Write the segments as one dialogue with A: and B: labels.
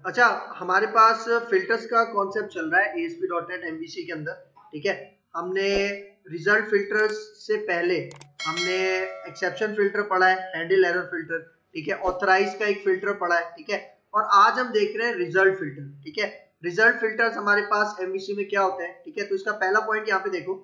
A: अच्छा, हमारे pass filters का कॉन्सेप्ट चल रहा है ASP.NET MVC के अंदर। ठीक है, हमने रिजल्ट फिल्टर्स से पहले हमने एक्सेप्शन फिल्टर पढ़ा है, हैंडल एरर फिल्टर, ठीक है, ऑथराइज का एक फिल्टर पढ़ा है, ठीक है, और आज हम देख रहे हैं रिजल्ट फिल्टर। ठीक है, रिजल्ट फिल्टर्स हमारे पास MVC में क्या होते हैं, ठीक है। तो इसका पहला पॉइंट यहाँ पे देखो,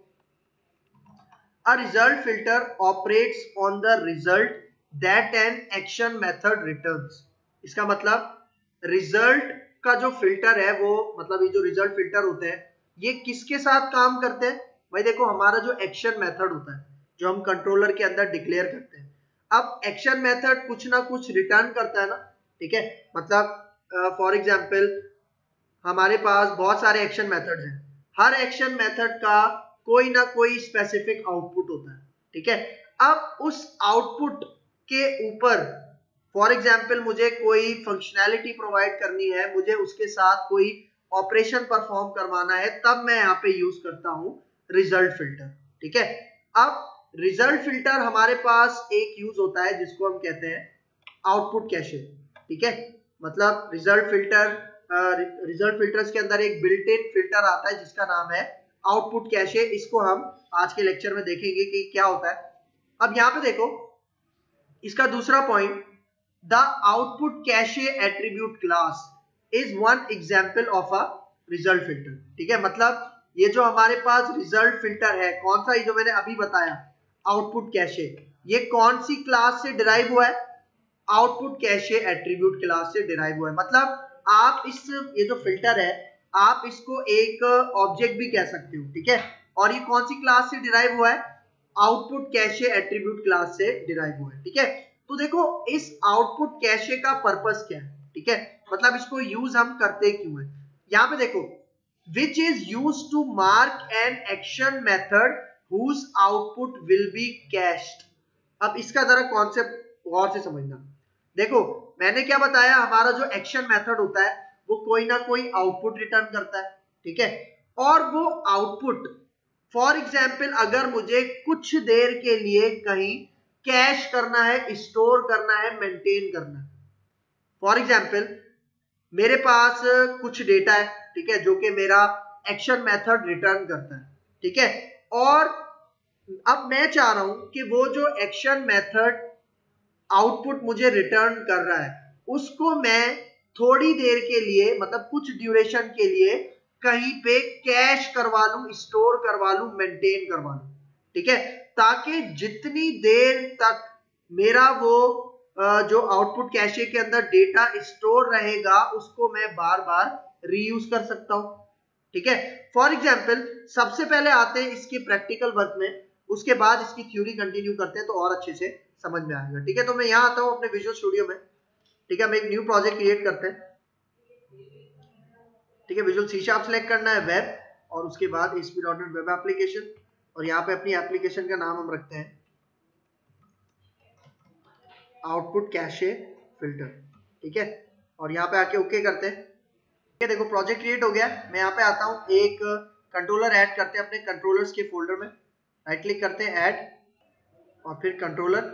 A: a result filter operates on the result that an action method returns. इसका मतलब रिजल्ट का जो फिल्टर है वो, मतलब ये जो रिजल्ट फिल्टर होते हैं ये किसके साथ काम करते हैं भाई? देखो, हमारा जो एक्शन मेथड होता है जो हम कंट्रोलर के अंदर डिक्लेयर करते हैं, अब एक्शन मेथड कुछ ना कुछ रिटर्न करता है ना, ठीक है। मतलब फॉर एग्जांपल हमारे पास बहुत सारे एक्शन मेथड्स हैं, हर एक्शन मेथड का कोई ना कोई स्पेसिफिक आउटपुट होता है, ठीक है। अब उस आउटपुट के ऊपर फॉर एग्जाम्पल मुझे कोई फंक्शनैलिटी प्रोवाइड करनी है, मुझे उसके साथ कोई ऑपरेशन परफॉर्म करवाना है, तब मैं यहाँ पे यूज करता हूँ रिजल्ट फिल्टर, ठीक है। अब रिजल्ट फिल्टर हमारे पास एक यूज होता है जिसको हम कहते हैं आउटपुट कैशे, ठीक है। मतलब रिजल्ट फिल्टर्स के अंदर एक बिल्ट इन फिल्टर आता है जिसका नाम है आउटपुट कैशे। इसको हम आज के लेक्चर में देखेंगे कि क्या होता है। अब यहाँ पे देखो, इसका दूसरा point, the output cache attribute class is one example of a result filter, ठीक है। मतलब ये जो हमारे पास रिजल्ट फिल्टर है, कौन सा, ये जो मैंने अभी बताया आउटपुट कैशे, ये कौन सी क्लास से डिराइव हुआ है? आउटपुट कैशे एट्रीब्यूट क्लास से डिराइव हुआ है। मतलब आप ये जो फिल्टर है आप इसको एक ऑब्जेक्ट भी कह सकते हो, ठीक है। और ये कौन सी क्लास से डिराइव हुआ है? आउटपुट कैशे एट्रीब्यूट क्लास से डिराइव हुआ है, ठीक है। तो देखो, इस आउटपुट कैशे का पर्पस क्या है, ठीक है, मतलब इसको यूज हम करते क्यों है। यहाँ पे देखो, which is use to mark an action method whose output will be cached. अब इसका जरा कॉन्सेप्ट गौर से समझना। देखो, मैंने क्या बताया, हमारा जो एक्शन मेथड होता है वो कोई ना कोई आउटपुट रिटर्न करता है, ठीक है। और वो आउटपुट फॉर एग्जाम्पल अगर मुझे कुछ देर के लिए कहीं कैश करना है, स्टोर करना है, मेंटेन करना है, फॉर एग्जाम्पल मेरे पास कुछ डेटा है, ठीक है, जो कि मेरा एक्शन मेथड रिटर्न करता है, ठीक है। और अब मैं चाह रहा हूं कि वो जो एक्शन मेथड आउटपुट मुझे रिटर्न कर रहा है उसको मैं थोड़ी देर के लिए, मतलब कुछ ड्यूरेशन के लिए कहीं पे कैश करवा लूं, स्टोर करवा लूं, मेंटेन करवा लूं, ठीक है, ताकि जितनी देर तक मेरा वो जो आउटपुट कैशे के अंदर डेटा स्टोर रहेगा उसको मैं बार बार रीयूज कर सकता हूं, ठीक है। फॉर एग्जाम्पल सबसे पहले आते हैं इसके प्रैक्टिकल वर्क में, उसके बाद इसकी थ्योरी कंटिन्यू करते हैं तो और अच्छे से समझ में आएगा, ठीक है। तो मैं यहाँ आता हूँ अपने विजुअल स्टूडियो में, ठीक है, हम एक न्यू प्रोजेक्ट क्रिएट करते हैं, ठीक है। विजुअल सी शार्प सेलेक्ट करना है, वेब, और उसके बाद ASP.NET वेब एप्लीकेशन, और यहाँ पे अपनी एप्लीकेशन का नाम हम रखते हैं आउटपुट कैशे फिल्टर, ठीक है, और यहाँ पे आके ओके करते हैं, ठीक है। देखो, प्रोजेक्ट क्रिएट हो गया। मैं यहाँ पे आता हूँ, एक कंट्रोलर ऐड करते हैं अपने कंट्रोलर्स के फोल्डर में, राइट क्लिक करते हैं, ऐड, और फिर कंट्रोलर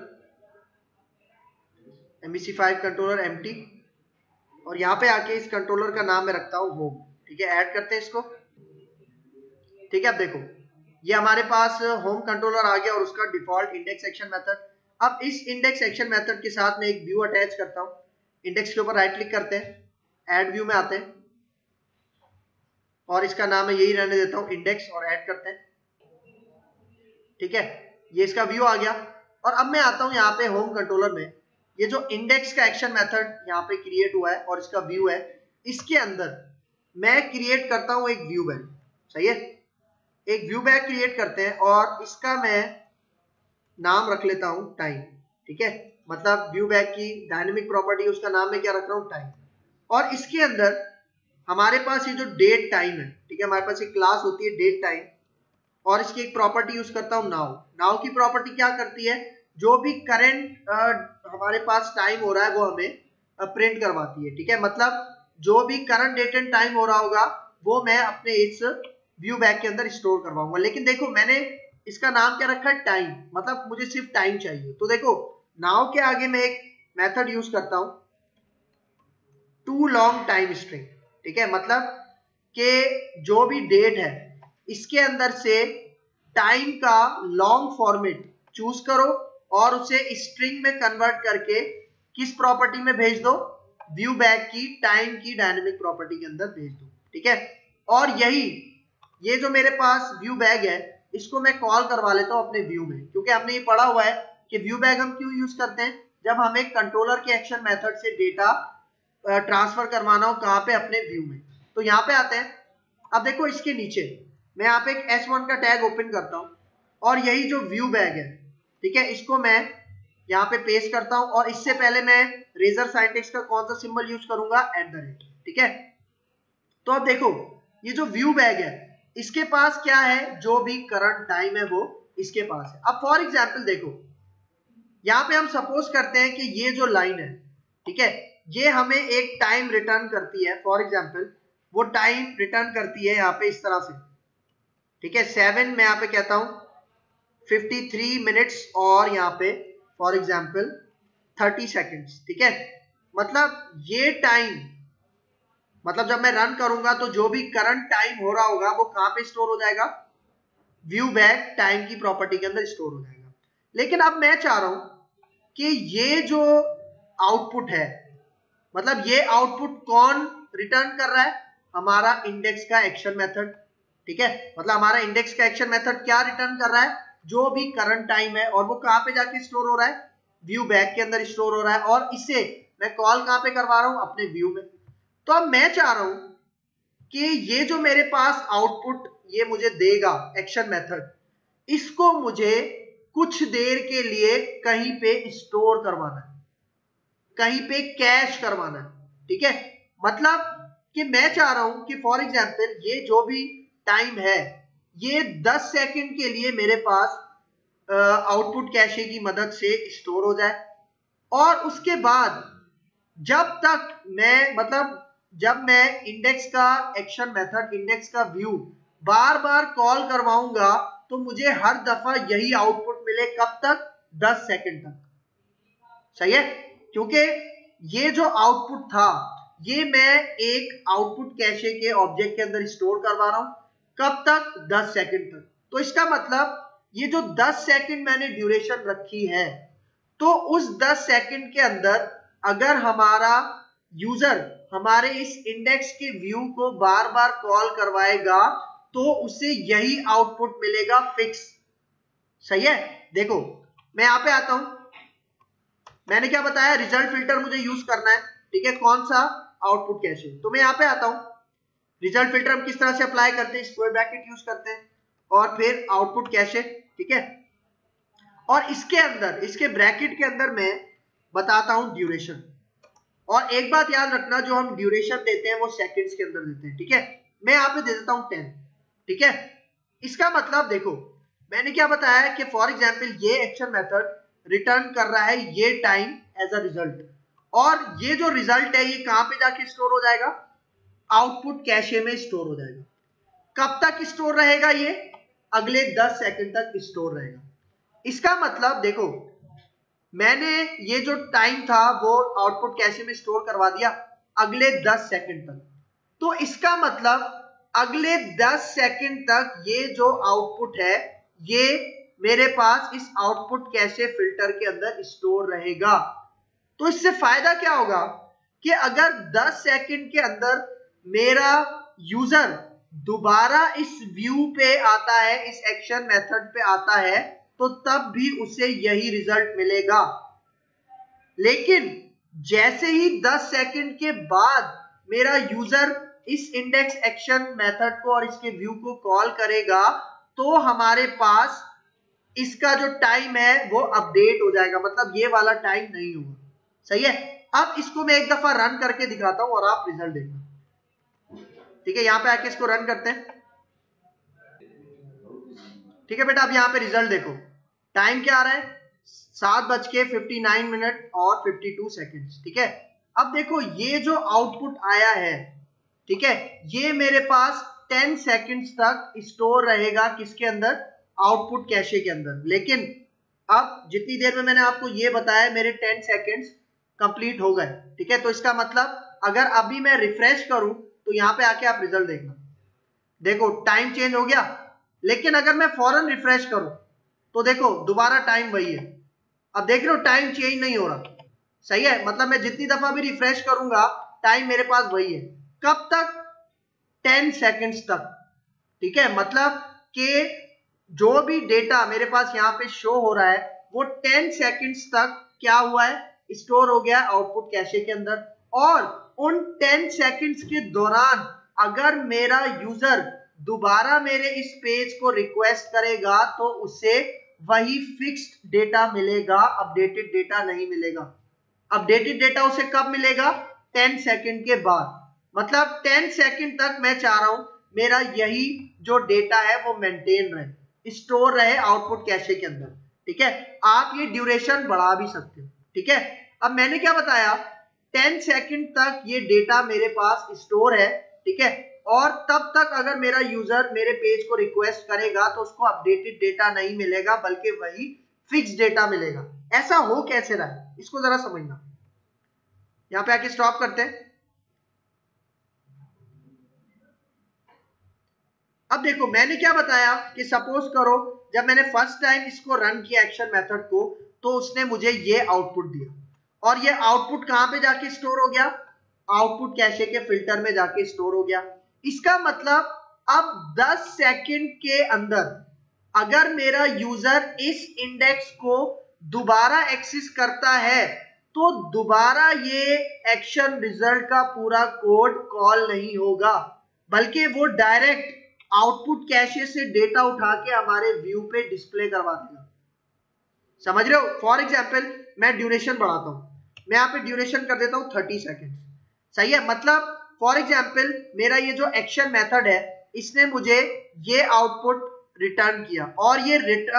A: MVC5 कंट्रोलर एम्प्टी, और यहाँ पे आके इस कंट्रोलर का नाम मैं रखता हूँ होम, ठीक है। ऐड करते हैं इसको, ठीक है। अब देखो, ये हमारे पास होम कंट्रोलर आ गया और उसका डिफॉल्ट इंडेक्स एक्शन मेथड। अब इस इंडेक्स एक्शन मेथड के साथ मैं एक व्यू अटैच करता हूँ, इंडेक्स के ऊपर राइट क्लिक करते हैं, ऐड व्यू में आते हैं, और इसका नाम मैं यही रहने देता हूँ इंडेक्स, और ऐड करते हैं, ठीक है। ये इसका व्यू आ गया। और अब मैं आता हूँ यहाँ पे होम कंट्रोलर में, ये जो इंडेक्स का एक्शन मेथड यहाँ पे क्रिएट हुआ है और इसका व्यू है, इसके अंदर मैं क्रिएट करता हूँ एक व्यू बैग, सही है। एक व्यू बैग क्रिएट करते हैं और इसका मैं नाम रख लेता हूँ टाइम, ठीक है। मतलब व्यू बैग की डायनेमिक प्रॉपर्टी, उसका नाम मैं क्या रख रहा हूँ, टाइम। और इसके अंदर हमारे पास ये जो डेट टाइम है, ठीक है, हमारे पास एक क्लास होती है डेट टाइम, और इसकी एक प्रॉपर्टी यूज करता हूं नाउ। नाउ की प्रॉपर्टी क्या करती है, जो भी करंट हमारे पास टाइम हो रहा है वो हमें प्रिंट करवाती है, ठीक है। मतलब जो भी करंट डेट एंड टाइम हो रहा होगा वो मैं अपने इस व्यू बैग के अंदर स्टोर करवाऊंगा। लेकिन देखो, मैंने इसका नाम क्या रखा है, टाइम, मतलब मुझे सिर्फ टाइम चाहिए। तो देखो, नाउ के आगे मैं एक मेथड यूज करता हूं, टू लॉन्ग टाइम स्ट्रिंग, ठीक है, मतलब कि जो भी डेट है इसके अंदर से टाइम का लॉन्ग फॉर्मेट चूज करो और उसे स्ट्रिंग में कन्वर्ट करके किस प्रॉपर्टी में भेज दो, व्यू बैक की टाइम की डायनेमिक प्रॉपर्टी के अंदर भेज दो, ठीक है। और ये जो मेरे पास व्यू बैग है इसको मैं कॉल करवा लेता हूं अपने व्यू में, क्योंकि हमने ये पढ़ा हुआ है कि व्यू बैग हम क्यों यूज करते हैं, जब हमें कंट्रोलर के एक्शन मेथड से डेटा ट्रांसफर करवाना हो, कहां पे, अपने व्यू में। तो यहाँ पे आते हैं, अब देखो इसके नीचे मैं यहाँ पे एक S1 का टैग ओपन करता हूं और यही जो व्यू बैग है, ठीक है, इसको मैं यहाँ पे पेस्ट करता हूं और इससे पहले मैं रेजर साइंटिक्स का कौन सा सिंबल यूज करूंगा, @, ठीक है। तो अब देखो ये जो व्यू बैग है इसके पास क्या है, जो भी करंट टाइम है वो इसके पास है। अब फॉर एग्जांपल देखो यहाँ पे हम सपोज करते हैं कि ये जो लाइन है, ठीक है, ये हमें एक टाइम रिटर्न करती है, फॉर एग्जांपल वो टाइम रिटर्न करती है यहाँ पे इस तरह से, ठीक है, 7 मैं यहाँ पे कहता हूं 53 मिनट्स और यहाँ पे फॉर एग्जांपल 30 सेकेंड्स, ठीक है। मतलब ये टाइम, मतलब जब मैं रन करूंगा तो जो भी करंट टाइम हो रहा होगा वो कहां पे स्टोर हो जाएगा, व्यू बैक टाइम की प्रॉपर्टी के अंदर स्टोर हो जाएगा। लेकिन अब मैं चाह रहा हूं कि ये जो आउटपुट है, मतलब ये आउटपुट कौन रिटर्न कर रहा है, हमारा इंडेक्स का एक्शन मेथड, ठीक है। मतलब हमारा इंडेक्स का एक्शन मेथड क्या रिटर्न कर रहा है, जो भी करंट टाइम है, और वो कहां पे जाके स्टोर हो रहा है, व्यू बैक के अंदर स्टोर हो रहा है, और इसे मैं कॉल कहां पे करवा रहा हूं, अपने व्यू में। तो अब मैं चाह रहा हूं कि ये जो मेरे पास आउटपुट ये मुझे देगा एक्शन मेथड, इसको मुझे कुछ देर के लिए कहीं पे स्टोर करवाना है, कहीं पे कैश करवाना है, ठीक है। मतलब कि मैं चाह रहा हूं कि फॉर एग्जांपल ये जो भी टाइम है ये 10 सेकंड के लिए मेरे पास आउटपुट कैशे की मदद से स्टोर हो जाए, और उसके बाद जब तक मैं, मतलब जब मैं इंडेक्स का एक्शन मेथड, इंडेक्स का व्यू बार बार कॉल करवाऊंगा तो मुझे हर दफा यही आउटपुट मिले, कब तक, 10 सेकंड तक, सही है। क्योंकि ये जो आउटपुट था ये मैं एक आउटपुट कैशे के ऑब्जेक्ट के अंदर स्टोर करवा रहा हूं, कब तक, 10 सेकंड तक। तो इसका मतलब ये जो 10 सेकंड मैंने ड्यूरेशन रखी है, तो उस 10 सेकंड के अंदर अगर हमारा यूजर हमारे इस इंडेक्स के व्यू को बार बार कॉल करवाएगा तो उसे यही आउटपुट मिलेगा फिक्स, सही है। देखो मैं यहां पे आता हूं, मैंने क्या बताया, रिजल्ट फिल्टर मुझे यूज करना है, ठीक है, कौन सा, आउटपुट कैशे। तो मैं यहां पे आता हूं, रिजल्ट फिल्टर हम किस तरह से अप्लाई करते हैं, स्क्वायर ब्रैकेट यूज करते हैं और फिर आउटपुट कैशे, ठीक है। और इसके अंदर, इसके ब्रैकेट के अंदर मैं बताता हूं ड्यूरेशन, और एक बात याद रखना, जो हम ड्यूरेशन देते हैं वो सेकंड्स के अंदर देते हैं, ठीक है। मैं यहां पे दे देता हूं 10, ठीक है। इसका मतलब देखो मैंने क्या बताया कि फॉर एग्जांपल ये एक्शन मेथड रिटर्न कर रहा है ये टाइम एज अ रिजल्ट, और ये जो रिजल्ट है ये कहां पे जाके स्टोर हो जाएगा, आउटपुट कैशे में स्टोर हो जाएगा। कब तक स्टोर रहेगा, ये अगले 10 सेकंड तक स्टोर रहेगा। इसका मतलब देखो मैंने ये जो टाइम था वो आउटपुट कैशे में स्टोर करवा दिया अगले 10 सेकंड तक, तो इसका मतलब अगले 10 सेकंड तक ये जो आउटपुट है ये मेरे पास इस आउटपुट कैशे फिल्टर के अंदर स्टोर रहेगा। तो इससे फायदा क्या होगा कि अगर 10 सेकंड के अंदर मेरा यूजर दोबारा इस व्यू पे आता है, इस एक्शन मेथड पे आता है, तो तब भी उसे यही रिजल्ट मिलेगा। लेकिन जैसे ही 10 सेकंड के बाद मेरा यूजर इस इंडेक्स एक्शन मेथड को और इसके व्यू को कॉल करेगा तो हमारे पास इसका जो टाइम है वो अपडेट हो जाएगा, मतलब ये वाला टाइम नहीं होगा, सही है। अब इसको मैं एक दफा रन करके दिखाता हूं और आप रिजल्ट देखना, ठीक है। यहां पे आके इसको रन करते हैं, ठीक है बेटा। अब यहां पे रिजल्ट देखो, टाइम क्या आ रहा है, 7:59 और 52 सेकेंड्स, ठीक है। अब देखो ये जो आउटपुट आया है, ठीक है, ये मेरे पास 10 सेकेंड्स तक स्टोर रहेगा किसके अंदर, आउटपुट कैशे के अंदर। लेकिन अब जितनी देर में मैंने आपको ये बताया मेरे 10 सेकेंड्स कंप्लीट हो गए, ठीक है। तो इसका मतलब अगर अभी मैं रिफ्रेश करूं तो यहाँ पे आके आप रिजल्ट देखना, देखो टाइम चेंज हो गया। लेकिन अगर मैं फौरन रिफ्रेश करूं तो देखो दोबारा टाइम वही है। अब देख रहे हो टाइम चेंज नहीं हो रहा, सही है, मतलब मैं जितनी दफा भी रिफ्रेश करूंगा टाइम मेरे पास वही है। कब तक? 10 सेकंड्स तक, ठीक है। मतलब कि जो भी डेटा मेरे पास यहाँ पे शो हो रहा है वो 10 सेकंड्स तक क्या हुआ है, स्टोर हो गया आउटपुट कैशे के अंदर। और उन 10 सेकंड्स के दौरान अगर मेरा यूजर दोबारा मेरे इस पेज को रिक्वेस्ट करेगा तो उसे वही फिक्स्ड डेटा मिलेगा, अपडेटेड डेटा नहीं मिलेगा। अपडेटेड डेटा उसे कब मिलेगा? 10 सेकंड के बाद। मतलब 10 सेकंड तक मैं चाह रहा हूं मेरा यही जो डेटा है वो मेंटेन रहे, स्टोर रहे आउटपुट कैशे के अंदर, ठीक है। आप ये ड्यूरेशन बढ़ा भी सकते हो, ठीक है। अब मैंने क्या बताया, 10 सेकंड तक ये डेटा मेरे पास स्टोर है, ठीक है। और तब तक अगर मेरा यूजर मेरे पेज को रिक्वेस्ट करेगा तो उसको अपडेटेड डेटा नहीं मिलेगा बल्कि वही फिक्स डेटा मिलेगा। ऐसा हो कैसे रहा है, इसको जरा समझना। यहां पे आके स्टॉप करते हैं। अब देखो मैंने क्या बताया कि सपोज करो जब मैंने फर्स्ट टाइम इसको रन किया एक्शन मेथड को तो उसने मुझे ये आउटपुट दिया, और ये आउटपुट कहां पे जाके स्टोर हो गया? आउटपुट कैशे के फिल्टर में जाके स्टोर हो गया। इसका मतलब अब 10 सेकंड के अंदर अगर मेरा यूजर इस इंडेक्स को दोबारा एक्सेस करता है तो दोबारा ये एक्शन रिजल्ट का पूरा कोड कॉल नहीं होगा, बल्कि वो डायरेक्ट आउटपुट कैशे से डेटा उठा के हमारे व्यू पे डिस्प्ले करवा देगा। समझ रहे हो? फॉर एग्जाम्पल मैं ड्यूरेशन बढ़ाता हूं, मैं यहाँ पे ड्यूरेशन कर देता हूं 30 सेकेंड, सही है। मतलब फॉर एग्जाम्पल मेरा ये जो एक्शन मेथड है इसने मुझे ये आउटपुट रिटर्न किया, और ये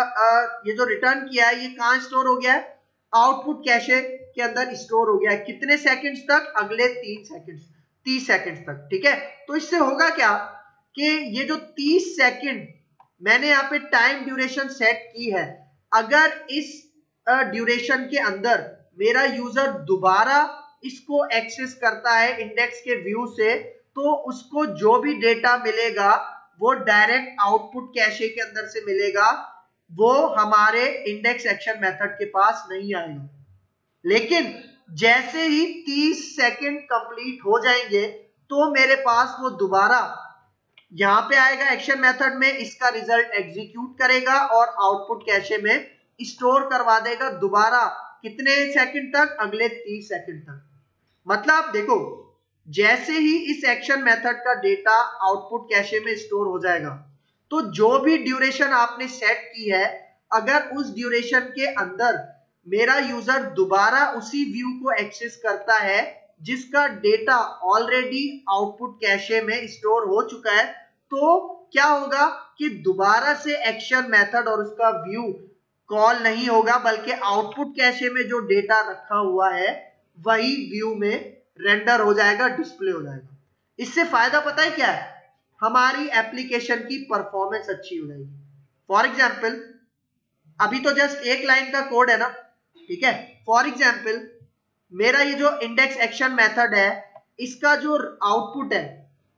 A: जो रिटर्न किया है ये कहां स्टोर हो गया है? आउटपुट कैशे के अंदर स्टोर हो गया है। कितने सेकंड्स तक? अगले 30 सेकंड्स तक, ठीक है। तो इससे होगा क्या कि ये जो 30 सेकंड मैंने यहाँ पे टाइम ड्यूरेशन सेट की है, अगर इस ड्यूरेशन के अंदर मेरा यूजर दोबारा इसको एक्सेस करता है इंडेक्स के व्यू से तो उसको जो भी डेटा मिलेगा वो डायरेक्ट आउटपुट कैशे के अंदर से मिलेगा, वो हमारे इंडेक्स एक्शन मेथड के पास नहीं आएगा। लेकिन जैसे ही 30 सेकंड कंप्लीट हो जाएंगे तो मेरे पास वो दोबारा यहां पे आएगा एक्शन मेथड में, इसका रिजल्ट एग्जीक्यूट करेगा और आउटपुट कैशे में स्टोर करवा देगा दोबारा। कितने सेकंड तक? अगले 30 सेकंड तक। मतलब देखो जैसे ही इस एक्शन मेथड का डेटा आउटपुट कैशे में स्टोर हो जाएगा तो जो भी ड्यूरेशन आपने सेट की है, अगर उस ड्यूरेशन के अंदर मेरा यूजर दोबारा उसी व्यू को एक्सेस करता है जिसका डेटा ऑलरेडी आउटपुट कैशे में स्टोर हो चुका है, तो क्या होगा कि दोबारा से एक्शन मेथड और उसका व्यू कॉल नहीं होगा बल्कि आउटपुट कैशे में जो डेटा रखा हुआ है वही व्यू में रेंडर हो जाएगा, डिस्प्ले हो जाएगा। इससे फायदा पता है क्या है? हमारी एप्लीकेशन की परफॉर्मेंस अच्छी हो जाएगी। फॉर एग्जाम्पल अभी तो जस्ट एक लाइन का कोड है ना, ठीक है। फॉर एग्जाम्पल मेरा ये जो इंडेक्स एक्शन मेथड है इसका जो आउटपुट है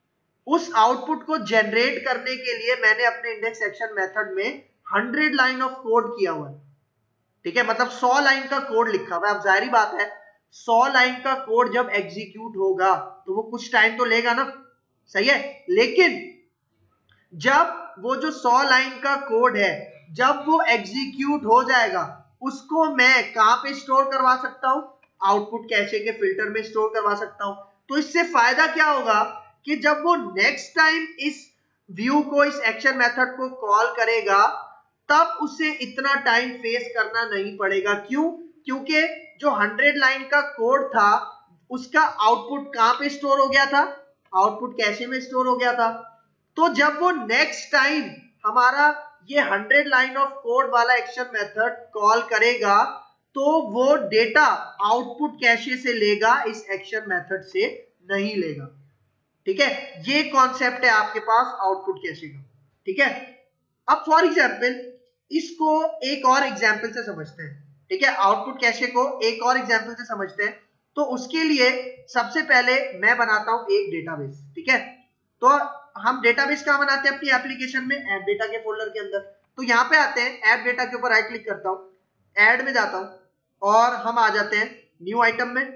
A: उस आउटपुट को जनरेट करने के लिए मैंने अपने इंडेक्स एक्शन मेथड में 100 लाइन ऑफ कोड किया हुआ है, ठीक है। मतलब 100 लाइन का कोड लिखा हुआ है। अब जाहिर बात है 100 लाइन का कोड जब एग्जीक्यूट होगा तो वो कुछ टाइम तो लेगा ना, सही है। लेकिन जब वो जो 100 लाइन का कोड है जब वो एग्जीक्यूट हो जाएगा उसको मैं कहां पे स्टोर करवा सकता हूं? आउटपुट कैशे के फिल्टर में स्टोर करवा सकता हूं। तो इससे फायदा क्या होगा कि जब वो नेक्स्ट टाइम इस व्यू को, इस एक्शन मेथड को कॉल करेगा तब उसे इतना टाइम फेस करना नहीं पड़ेगा। क्यों? क्योंकि जो 100 लाइन का कोड था उसका आउटपुट कहां पे स्टोर हो गया था? आउटपुट कैशे में स्टोर हो गया था। तो जब वो नेक्स्ट टाइम हमारा ये 100 लाइन ऑफ कोड वाला एक्शन मेथड कॉल करेगा तो वो डेटा आउटपुट कैशे से लेगा, इस एक्शन मेथड से नहीं लेगा, ठीक है। ये कॉन्सेप्ट है आपके पास आउटपुट कैशे का, ठीक है। अब फॉर एग्जाम्पल इसको एक और एग्जाम्पल से समझते हैं, ठीक है। आउटपुट कैशे को एक और एग्जाम्पल से समझते हैं। तो उसके लिए सबसे पहले मैं बनाता हूं एक डेटाबेस, ठीक है। तो हम डेटाबेस कहां बनाते हैं अपनी एप्लीकेशन में, ऐप डेटा के फोल्डर के अंदर। तो यहाँ पे आते हैं, ऐप डेटा के ऊपर राइट क्लिक करता हूँ, ऐड में जाता हूँ और हम आ जाते हैं न्यू आइटम में।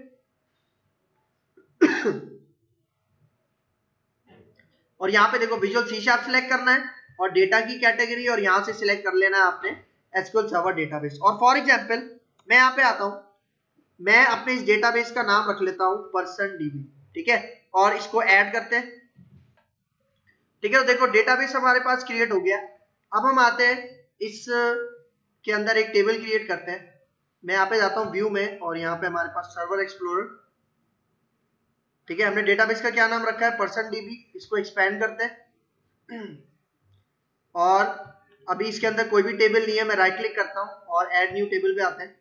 A: और यहाँ पे देखो विजुअल सी शार्प सिलेक्ट करना है और डेटा की कैटेगरी, और यहाँ से सिलेक्ट कर लेना है आपने एसक्यूएल सर्वर डेटाबेस। और फॉर एग्जांपल मैं यहाँ पे आता हूँ, मैं अपने इस डेटाबेस का नाम रख लेता हूँ पर्सन डीबी, ठीक है, और इसको ऐड करते हैं, ठीक है। तो देखो डेटाबेस हमारे पास क्रिएट हो गया। अब हम आते हैं इस के अंदर एक टेबल क्रिएट करते हैं। मैं यहाँ पे जाता हूँ व्यू में और यहाँ पे हमारे पास सर्वर एक्सप्लोरर, ठीक है। हमने डेटाबेस का क्या नाम रखा है, पर्सन डीबी। इसको एक्सपेंड करते हैं और अभी इसके अंदर कोई भी टेबल नहीं है, मैं राइट क्लिक करता हूँ और ऐड न्यू टेबल पे आते हैं,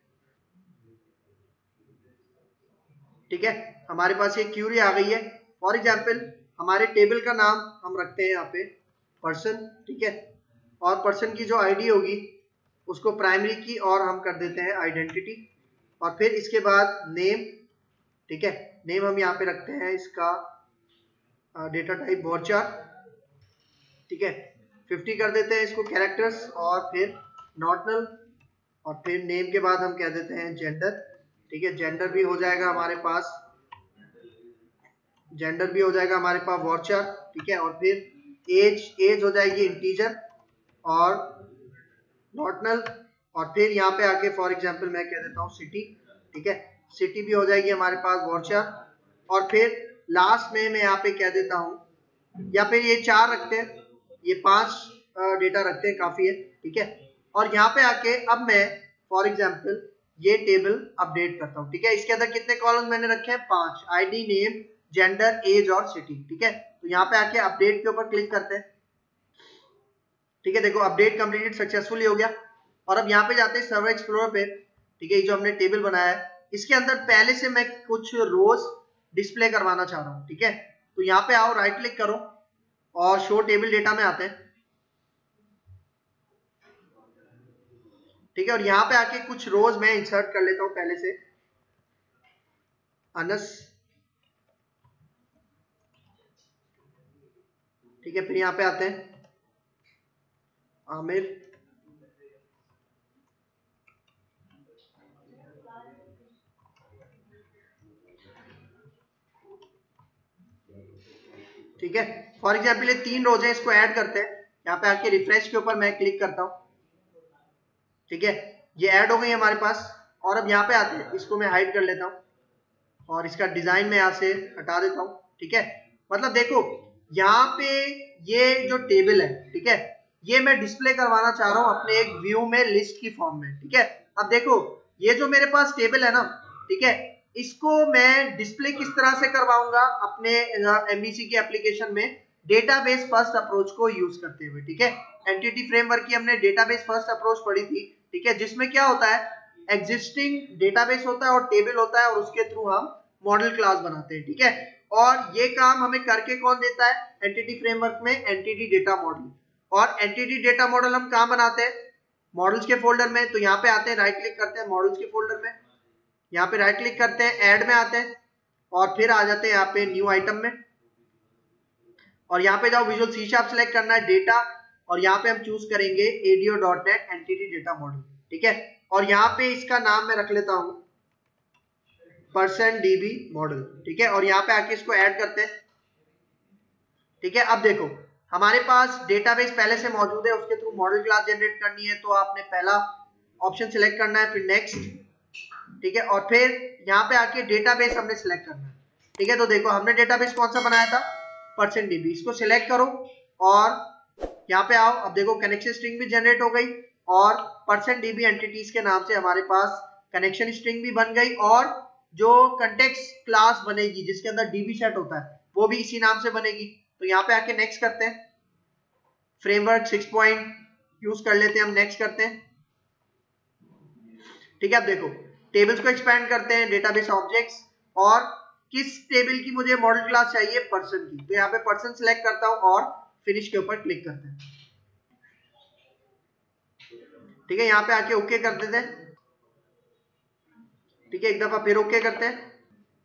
A: ठीक है। हमारे पास एक क्यूरी आ गई है। फॉर एग्जांपल हमारे टेबल का नाम हम रखते हैं यहाँ पे पर्सन, ठीक है, और पर्सन की जो आईडी होगी उसको प्राइमरी की और हम कर देते हैं आइडेंटिटी, और फिर इसके बाद नेम, ठीक है। नेम हम यहाँ पे रखते हैं इसका डेटा टाइप वॉरचार, ठीक है। 50 कर देते हैं इसको कैरेक्टर्स, और फिर नॉट नल, और फिर नेम के बाद हम कह देते हैं जेंडर, ठीक है। जेंडर भी हो जाएगा हमारे पास, जेंडर भी हो जाएगा हमारे पास वॉरचार, ठीक है। और फिर एज हो जाएगी इंटीजर और नॉट नल, और फिर यहाँ पे आके फॉर एग्जांपल मैं कह देता हूँ सिटी, ठीक है। सिटी भी हो जाएगी हमारे पास वॉरचार, और फिर लास्ट में मैं यहाँ पे कह देता हूँ, या फिर ये 4 रखते हैं, ये 5 डेटा रखते हैं, काफी है, ठीक है। और यहाँ पे आके अब मैं फॉर एग्जांपल ये टेबल अपडेट करता हूँ, ठीक है। इसके अंदर कितने कॉलम मैंने रखे हैं, 5, आईडी, नेम, जेंडर, एज और सिटी, ठीक है। तो यहाँ पे आके अपडेट के ऊपर क्लिक करते हैं, ठीक है। देखो अपडेट कंप्लीटेड सक्सेसफुली हो गया। और अब यहाँ पे जाते हैं सर्वर एक्सप्लोरर पे, ठीक है। ये जो हमने टेबल बनाया है इसके अंदर पहले से मैं कुछ रोज डिस्प्ले करवाना चाह रहा हूँ, ठीक है। तो यहाँ पे आओ, राइट क्लिक करो और शो टेबल डेटा में आते हैं, ठीक है। और यहाँ पे आके कुछ रोज मैं इंसर्ट कर लेता हूँ पहले से, अनस, ठीक है। फिर यहाँ पे आते हैं आमिर, ठीक है। फॉर एग्जाम्पल ये 3 रोज है, इसको ऐड करते हैं। यहाँ पे आके रिफ्रेश के ऊपर मैं क्लिक करता हूँ, ठीक है। ये ऐड हो गई हमारे पास। और अब यहाँ पे आते हैं, इसको मैं हाइड कर लेता हूँ और इसका डिजाइन मैं यहाँ से हटा देता हूँ, ठीक है। मतलब देखो यहाँ पे ये जो टेबल है, ठीक है, ये मैं डिस्प्ले करवाना चाह रहा हूँ अपने एक व्यू में लिस्ट की फॉर्म में, ठीक है। अब देखो ये जो मेरे पास टेबल है ना, ठीक है, इसको मैं डिस्प्ले किस तरह से करवाऊंगा अपने एमवीसी की एप्लीकेशन में, डेटाबेस फर्स्ट अप्रोच को यूज करते हुए, ठीक है। एंटिटी फ्रेमवर्क की हमने डेटाबेस फर्स्ट अप्रोच पढ़ी थी, ठीक है, जिसमें क्या होता है, एग्जिस्टिंग डेटाबेस होता है और टेबल होता है, और उसके थ्रू हम मॉडल क्लास बनाते हैं, ठीक है। और ये काम हमें करके कौन देता है, एंटिटी फ्रेमवर्क में एंटिटी डेटा मॉडल। और एंटिटी डेटा मॉडल हम कहाँ बनाते हैं, मॉडल्स के फोल्डर में। तो यहाँ पे आते हैं, राइट क्लिक करते हैं मॉडल्स के फोल्डर में, यहाँ पे राइट क्लिक करते हैं, ऐड में आते हैं और फिर आ जाते हैं यहाँ पे न्यू आइटम में, और यहाँ पे जाओ विजुअल सी शार्प सेलेक्ट करना है, डेटा, और यहाँ पे हम चूज करेंगे ADO.NET एंटिटी डेटा मॉडल, ठीक है। और यहाँ पे इसका नाम मैं रख लेता हूँ पर्सन डीबी मॉडल, ठीक है। और यहाँ पे आके इसको ऐड करते हैं, ठीक है। अब देखो हमारे पास डेटाबेस पहले से मौजूद है, उसके थ्रू मॉडल क्लास जनरेट करनी है, तो आपने पहला ऑप्शन सिलेक्ट करना है, फिर नेक्स्ट, ठीक है। और फिर यहाँ पे आके डेटाबेस हमने सिलेक्ट करना है, ठीक है। तो देखो हमने डेटाबेस कौन सा बनाया था, पर्सन डीबी, इसको सिलेक्ट करो और यहाँ पे आओ। अब देखो कनेक्शन स्ट्रिंग भी जनरेट हो गई और पर्सन डीबी एंटिटीज के नाम से हमारे पास कनेक्शन स्ट्रिंग भी बन गई, और जो कंटेक्स्ट क्लास बनेगी जिसके अंदर डीबी सेट होता है वो भी इसी नाम से बनेगी। तो यहाँ पे आके नेक्स्ट करते हैं, फ्रेमवर्क 6 पॉइंट यूज कर लेते हैं हम, नेक्स्ट करते हैं, ठीक है। अब देखो टेबल्स को एक्सपैंड करते हैं, डेटाबेस ऑब्जेक्ट्स, और किस टेबल की मुझे मॉडल क्लास चाहिए, पर्सन की। तो यहाँ पे पर्सन सिलेक्ट करता हूँ और फिनिश के ऊपर क्लिक करते हैं, ठीक है। यहाँ पे आके ओके कर देते हैं, ठीक है। एक दफा फिर ओके करते हैं,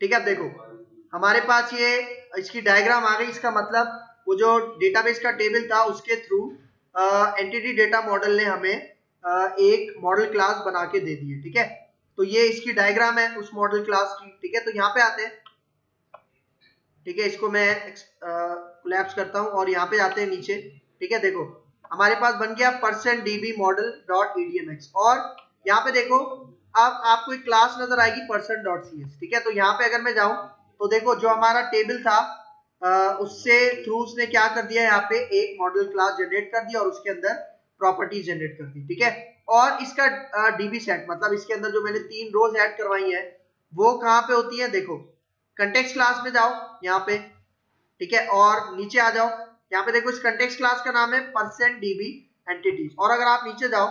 A: ठीक है, अब देखो हमारे पास ये इसकी डायग्राम आ गई। इसका मतलब वो जो डेटाबेस का टेबल था उसके थ्रू एंटिटी डेटा मॉडल ने हमें एक मॉडल क्लास बना के दे दी है। ठीक है, तो ये इसकी डायग्राम है उस मॉडल क्लास की। ठीक है, तो यहाँ पे आते हैं। ठीक है, इसको मैं कोलैप्स करता हूँ और यहाँ पे आते हैं नीचे। ठीक है, देखो हमारे पास बन गया %db model डॉट edmx और यहाँ पे देखो अब आपको एक क्लास नजर आएगी %.cs। ठीक है, तो यहाँ पे अगर मैं जाऊं तो देखो जो हमारा टेबल था उससे थ्रू उसने क्या कर दिया, यहाँ पे एक मॉडल क्लास जनरेट कर दिया और उसके अंदर प्रॉपर्टीज जनरेट कर दी। ठीक है, और इसका डीबी सेट मतलब इसके अंदर जो मैंने 3 रोज ऐड करवाई है वो कहाँ पे होती है, देखो कंटेक्स्ट क्लास में जाओ यहाँ पे। ठीक है, और नीचे आ जाओ, यहाँ पे देखो इस कंटेक्स्ट क्लास का नाम है %db entities। और अगर आप नीचे जाओ,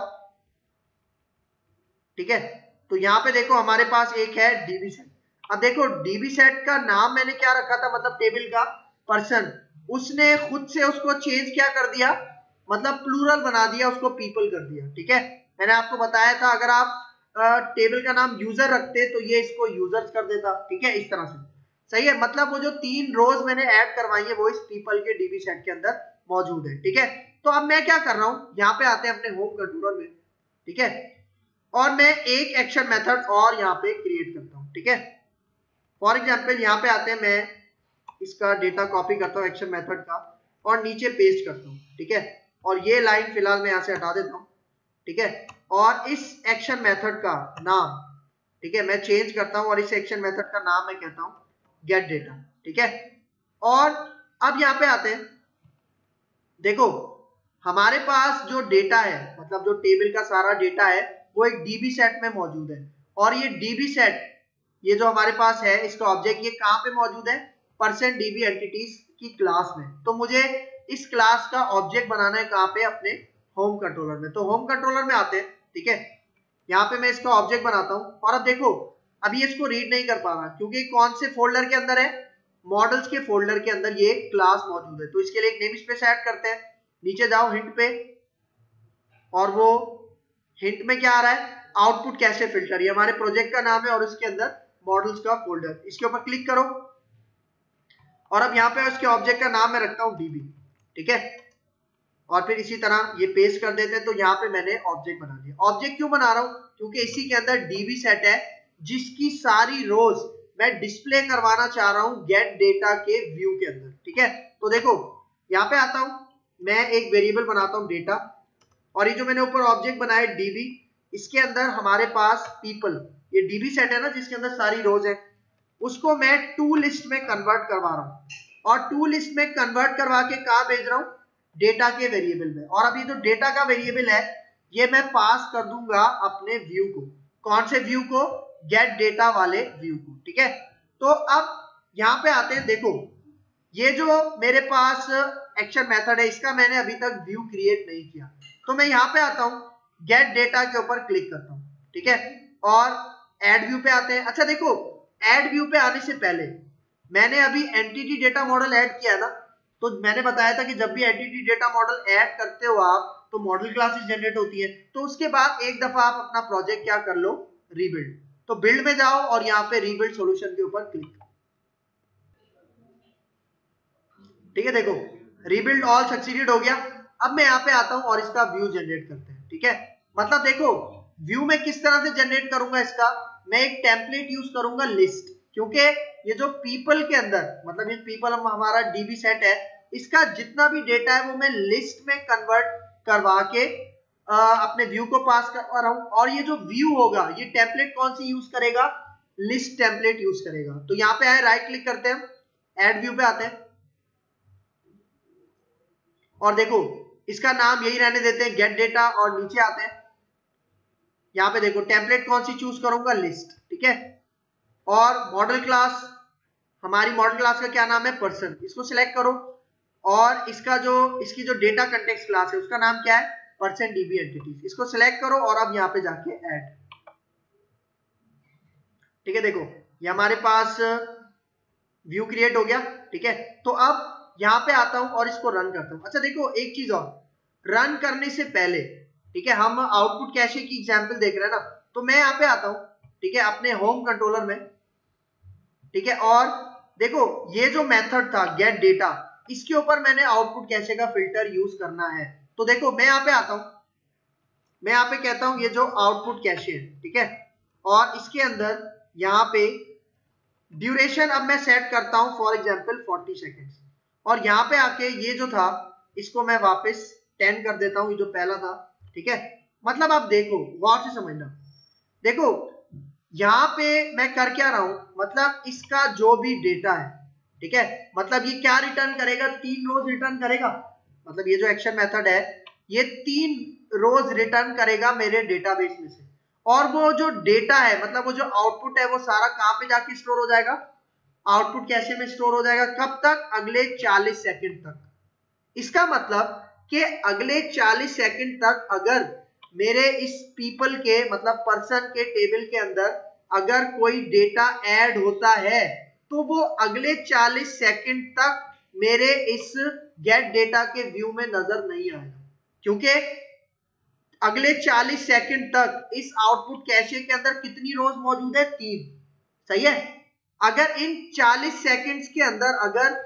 A: ठीक है, तो यहाँ पे देखो हमारे पास एक है db set। अब देखो db set का नाम मैंने क्या रखा था, मतलब टेबल का पर्सन, उसने खुद से उसको चेंज क्या कर दिया, मतलब प्लूरल बना दिया, उसको पीपल कर दिया। ठीक है, मैंने आपको बताया था अगर आप टेबल का नाम यूजर रखते तो ये इसको यूजर्स कर देता। ठीक है, इस तरह से सही है। मतलब वो जो 3 रोज मैंने ऐड करवाई है वो इस पीपल के डीबी सेट के अंदर मौजूद है। ठीक है, तो अब मैं क्या कर रहा हूं, यहाँ पे आते हैं अपने होम कंट्रोलर में। ठीक है, और मैं एक एक्शन मेथड और यहाँ पे क्रिएट करता हूँ। ठीक है, फॉर एग्जाम्पल यहाँ पे आते हैं, मैं इसका डेटा कॉपी करता हूँ एक्शन मेथड का और नीचे पेस्ट करता हूँ। ठीक है, और ये लाइन फिलहाल मैं यहाँ से हटा देता हूँ। ठीक है, और इस एक्शन मेथड का नाम, ठीक है, मैं चेंज करता हूँ और इस एक्शन मेथड का नाम मैं कहता हूँ गेट डेटा। ठीक है, और अब यहाँ पे आते हैं, देखो हमारे पास जो डेटा है मतलब जो टेबल का सारा डेटा है वो एक डीबी सेट में मौजूद है। और ये डीबी सेट ये जो हमारे पास है इसका ऑब्जेक्ट ये कहाँ पे मौजूद है, %db एंटिटीज की क्लास में। तो मुझे इस क्लास का ऑब्जेक्ट बनाना है कहाँ पे, अपने होम कंट्रोलर में। तो होम कंट्रोलर में आते हैं। ठीक है, यहाँ पे मैं इसका ऑब्जेक्ट बनाता हूँ और अब देखो अभी इसको रीड नहीं कर पा रहा क्योंकि कौन से फोल्डर के अंदर है, मॉडल्स के फोल्डर के अंदर ये क्लास मौजूद है। तो इसके लिए एक नेम स्पेस ऐड करते हैं। नीचे जाओ हिंट पे और वो हिंट में क्या आ रहा है, आउटपुट कैशे फिल्टर, ये हमारे प्रोजेक्ट का नाम है और इसके अंदर मॉडल्स का फोल्डर। इसके ऊपर क्लिक करो और अब यहाँ पे उसके ऑब्जेक्ट का नाम मैं रखता हूँ डीबी। ठीक है, और फिर इसी तरह ये पेस्ट कर देते हैं। तो यहाँ पे मैंने ऑब्जेक्ट बना दिया। ऑब्जेक्ट क्यों बना रहा हूँ, क्योंकि इसी के अंदर डीबी सेट है जिसकी सारी रोज मैं डिस्प्ले करवाना चाह रहा हूँ गेट डेटा के व्यू के अंदर। ठीक है, तो देखो यहाँ पे आता हूँ, मैं एक वेरिएबल बनाता हूँ डेटा और ये जो मैंने ऊपर ऑब्जेक्ट बनाया डीबी, इसके अंदर हमारे पास पीपल, ये डीबी सेट है ना जिसके अंदर सारी रोज है, उसको मैं टू लिस्ट में कन्वर्ट करवा रहा हूँ। और टू लिस्ट में कन्वर्ट करवा के कहाँ भेज रहा हूँ, डेटा के वेरिएबल में। और अब ये जो डेटा का वेरिएबल है ये मैं पास कर दूंगा अपने व्यू को। कौन से व्यू को, गेट डेटा वाले व्यू को। ठीक है, तो अब यहाँ पे आते हैं, देखो ये जो मेरे पास एक्शन मेथड है इसका मैंने अभी तक व्यू क्रिएट नहीं किया। तो मैं यहाँ पे आता हूँ, गेट डेटा के ऊपर क्लिक करता हूँ। ठीक है, और एड व्यू पे आते हैं। अच्छा देखो एड व्यू पे आने से पहले मैंने अभी एंटिटी डेटा मॉडल ऐड किया है ना, तो मैंने बताया था कि जब भी एंटिटी डेटा मॉडल ऐड करते हो आप तो मॉडल क्लासेस जनरेट होती है। तो उसके बाद एक दफा आप अपना प्रोजेक्ट क्या कर लो, रीबिल्ड। तो बिल्ड में जाओ और यहाँ पे रीबिल्ड सॉल्यूशन के ऊपर क्लिक। ठीक है, देखो रीबिल्ड ऑल सक्सीडेड हो गया। अब मैं यहाँ पे आता हूँ और इसका व्यू जनरेट करते हैं। ठीक है, मतलब देखो व्यू में किस तरह से जनरेट करूंगा इसका, मैं एक टेम्पलेट यूज करूंगा लिस्ट, क्योंकि ये जो पीपल के अंदर मतलब ये पीपल हमारा डीबी सेट है, इसका जितना भी डेटा है वो मैं लिस्ट में कन्वर्ट करवा के अपने व्यू को पास करवा रहा हूँ। और ये जो व्यू होगा ये टेम्पलेट कौन सी यूज करेगा, लिस्ट टेम्पलेट यूज करेगा। तो यहाँ पे आए, राइट क्लिक करते हैं, एड व्यू पे आते हैं और देखो इसका नाम यही रहने देते हैं गेट डेटा। और नीचे आते हैं, यहाँ पे देखो टेम्पलेट कौन सी चूज करूंगा, लिस्ट। ठीक है, और मॉडल क्लास, हमारी मॉडल क्लास का क्या नाम है, पर्सन। इसको सिलेक्ट करो और इसका जो इसकी जो डेटा कंटेक्स्ट क्लास है उसका नाम क्या है, %db एंटिटीज। इसको सिलेक्ट करो और अब यहाँ पे जाके ऐड। ठीक है, देखो ये हमारे पास व्यू क्रिएट हो गया। ठीक है, तो अब यहाँ पे आता हूं और इसको रन करता हूं। अच्छा देखो एक चीज और, रन करने से पहले, ठीक है, हम आउटपुट कैशे की एग्जांपल देख रहे हैं ना, तो मैं यहाँ पे आता हूं, ठीक है, अपने होम कंट्रोलर में। ठीक है। और देखो ये जो मेथड था गेट डेटा, इसके ऊपर मैंने आउटपुट कैशे का फिल्टर यूज करना है। तो देखो मैं यहाँ पे आता हूं, मैं यहाँ पे कहता हूं ये जो आउटपुट कैशे है, ठीक है, और इसके अंदर यहाँ पे ड्यूरेशन अब मैं सेट करता हूं फॉर एग्जांपल 40 सेकेंड्स, और यहाँ पे आके ये जो था इसको मैं वापस 10 कर देता हूं, ये जो पहला था, ठीक है। मतलब आप देखो गौर से समझना, देखो यहाँ पे मैं कर क्या रहा हूं, मतलब इसका जो भी डेटा है, ठीक है, मतलब ये क्या रिटर्न करेगा, 3 रोज रिटर्न करेगा। मतलब ये जो एक्शन मेथड है ये 3 रोज रिटर्न करेगा मेरे डेटाबेस में से, और वो जो डेटा है मतलब वो जो आउटपुट है वो सारा कहां पे जाके स्टोर हो जाएगा, आउटपुट कैशे में स्टोर हो जाएगा। कब तक, अगले 40 सेकंड तक। इसका मतलब कि अगले 40 सेकंड तक अगर मेरे इस पीपल के मतलब पर्सन के टेबल के अंदर अगर कोई डेटा ऐड होता है तो वो अगले 40 सेकंड तक मेरे इस गेट डेटा के व्यू में नजर नहीं आएगा, क्योंकि अगले 40 सेकंड तक इस आउटपुट कैशे के अंदर कितनी रोज मौजूद है, 3, सही है। अगर इन 40 सेकंड्स के अंदर अगर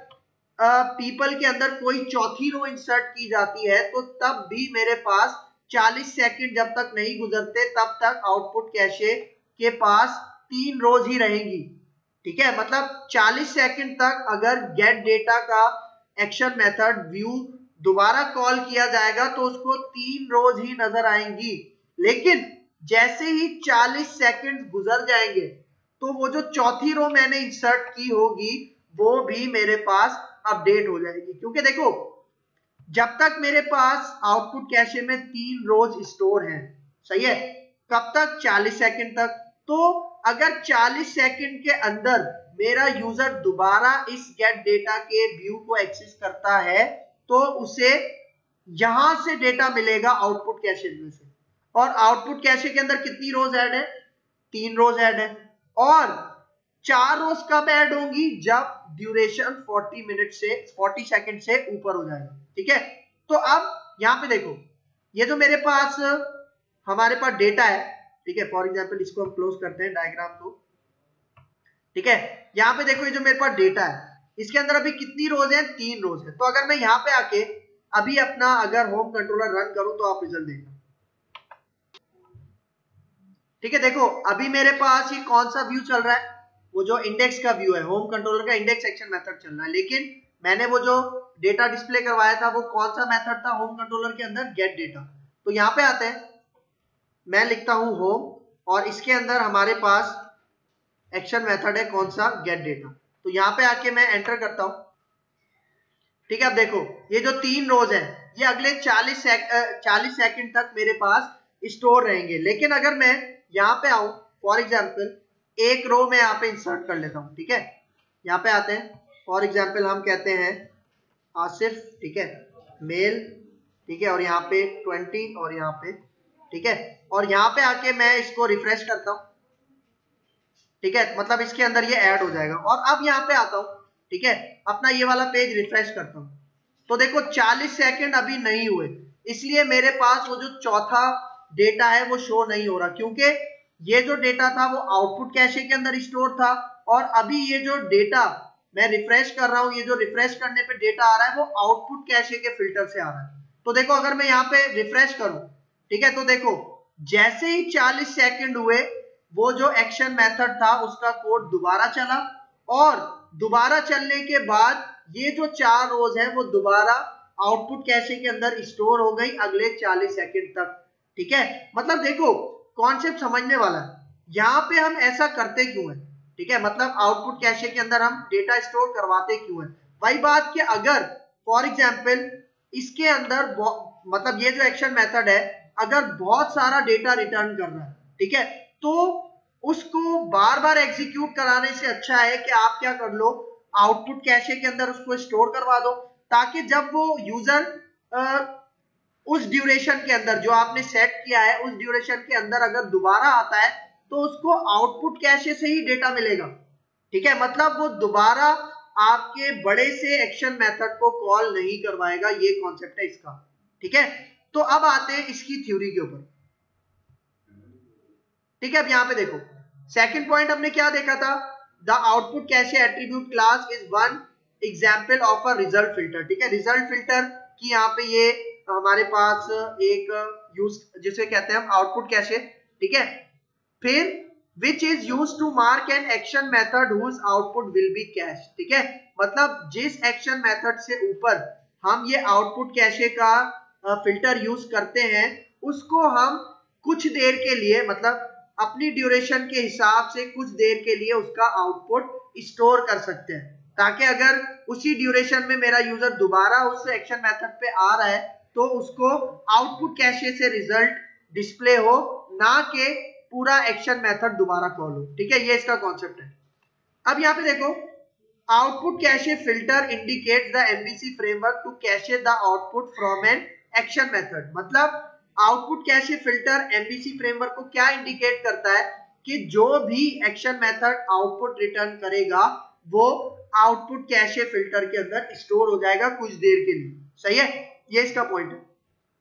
A: पीपल के अंदर कोई चौथी रो इंसर्ट की जाती है तो तब भी मेरे पास 40 सेकंड जब तक नहीं गुजरते तब तक आउटपुट कैशे के पास 3 रोज ही रहेंगी, ठीक है। मतलब 40 सेकंड तक अगर गेट डेटा का एक्शन मेथड व्यू दोबारा कॉल किया जाएगा तो उसको 3 रोज ही नजर आएंगी, लेकिन जैसे ही 40 सेकंड गुजर जाएंगे तो वो जो चौथी रो मैंने इंसर्ट की होगी वो भी मेरे पास अपडेट हो जाएगी। क्योंकि देखो जब तक मेरे पास आउटपुट कैशे में 3 रोज स्टोर हैं, सही है, कब तक, 40 सेकंड तक। तो अगर 40 सेकंड के अंदर मेरा यूजर दोबारा इस गेट डेटा के व्यू को एक्सेस करता है तो उसे यहां से डेटा मिलेगा आउटपुट कैशे में से, और आउटपुट कैशे के अंदर कितनी रोज ऐड है, 3 रोज ऐड है, और 4 रोज कब ऐड होंगी, जब ड्यूरेशन 40 सेकंड से ऊपर हो जाएगा, ठीक है। तो अब यहां पे देखो ये जो मेरे पास हमारे पास डेटा है, ठीक है, फॉर एग्जांपल इसको हम क्लोज करते हैं डायग्राम को, ठीक है। यहाँ पे देखो ये जो मेरे पास डेटा है इसके अंदर अभी कितनी रोज है, 3 रोज है। तो अगर मैं यहाँ पे आके अभी अपना अगर होम कंट्रोलर रन करूं तो आप रिजल्ट देखना, ठीक है। देखो अभी मेरे पास ये कौन सा व्यू चल रहा है, वो जो इंडेक्स का व्यू है, होम कंट्रोलर का इंडेक्स एक्शन मेथड चल रहा है, लेकिन मैंने वो जो डेटा डिस्प्ले करवाया था वो कौन सा मेथड था होम कंट्रोलर के अंदर, गेट डेटा। तो यहाँ पे आते हैं, मैं लिखता हूं होम और इसके अंदर हमारे पास एक्शन मेथड है कौन सा, गेट डेटा। तो यहाँ पे आके मैं एंटर करता हूं, ठीक है। अब देखो ये जो 3 रोज है ये अगले 40 सेकंड तक मेरे पास स्टोर रहेंगे, लेकिन अगर मैं यहाँ पे आऊं फॉर एग्जांपल एक रो में यहाँ पे इंसर्ट कर लेता हूँ, ठीक है। यहाँ पे आते हैं, फॉर एग्जांपल हम कहते हैं आसिफ, ठीक है, मेल, ठीक है, और यहाँ पे 20 और यहाँ पे, ठीक है, और यहाँ पे आके मैं इसको रिफ्रेश करता हूँ, ठीक है, मतलब इसके अंदर ये ऐड हो जाएगा। और अब यहाँ पे आता हूँ, ठीक है, अपना ये वाला पेज रिफ्रेश करता हूँ, तो देखो 40 सेकंड अभी नहीं हुए, इसलिए मेरे पास वो जो चौथा डेटा है वो शो नहीं हो रहा, क्योंकि ये जो डेटा था वो आउटपुट कैशे के अंदर स्टोर था, और अभी ये जो डेटा मैं रिफ्रेश कर रहा हूँ, ये जो रिफ्रेश करने पे डेटा आ रहा है वो आउटपुट कैशे के फिल्टर से आ रहा है। तो देखो अगर मैं यहाँ पे रिफ्रेश करूं, ठीक है, तो देखो जैसे ही 40 सेकंड हुए वो जो एक्शन मेथड था उसका कोड दोबारा चला, और दोबारा चलने के बाद ये जो 4 रोज है वो दोबारा आउटपुट कैशे के अंदर स्टोर हो गई अगले 40 सेकंड तक, ठीक है। मतलब देखो कॉन्सेप्ट समझने वाला है, यहाँ पे हम ऐसा करते क्यों है, ठीक है, मतलब आउटपुट कैशे के अंदर हम डेटा स्टोर करवाते क्यों है। वही बात कि अगर फॉर एग्जांपल इसके अंदर मतलब ये जो एक्शन मेथड है अगर बहुत सारा डेटा रिटर्न कर रहा है, ठीक है, तो उसको बार बार एग्जीक्यूट कराने से अच्छा है कि आप क्या कर लो, आउटपुट कैशे के अंदर उसको स्टोर करवा दो, ताकि जब वो यूजर उस ड्यूरेशन के अंदर जो आपने सेट किया है उस ड्यूरेशन के अंदर अगर दोबारा आता है तो उसको आउटपुट कैशे से ही डेटा मिलेगा, ठीक है। मतलब वो दोबारा आपके बड़े से एक्शन मेथड को कॉल नहीं करवाएगा, ये कॉन्सेप्ट है इसका, ठीक है। तो अब आते हैं इसकी थ्योरी के ऊपर, ठीक है। अब यहां पे देखो सेकंड पॉइंट हमने क्या देखा था the output cache attribute class is one example of a result filter. ठीक है, रिजल्ट फिल्टर की यहाँ पे ये हमारे पास एक यूज जिसे कहते हैं हम आउटपुट कैशे। ठीक है, फिर which is used to mark an action method whose output will be cached। ठीक है, मतलब जिस एक्शन मेथड से ऊपर हम ये आउटपुट कैशे का फिल्टर यूज करते हैं उसको हम कुछ देर के लिए, मतलब अपनी ड्यूरेशन के हिसाब से कुछ देर के लिए उसका आउटपुट स्टोर कर सकते हैं, ताकि अगर उसी ड्यूरेशन में मेरा यूजर दोबारा उस एक्शन मेथड पे आ रहा है तो उसको आउटपुट कैशे से रिजल्ट डिस्प्ले हो, ना कि पूरा एक्शन मेथड दोबारा कॉल हो। ठीक है, ये इसका कॉन्सेप्ट है। अब यहाँ पे देखो, output cache filter indicates the MVC framework to cache the output from an action method. मतलब output cache filter MVC framework को क्या इंडिकेट करता है कि जो भी एक्शन मेथड आउटपुट रिटर्न करेगा वो आउटपुट कैशे फिल्टर के अंदर स्टोर हो जाएगा कुछ देर के लिए। सही है, ये इसका पॉइंट है।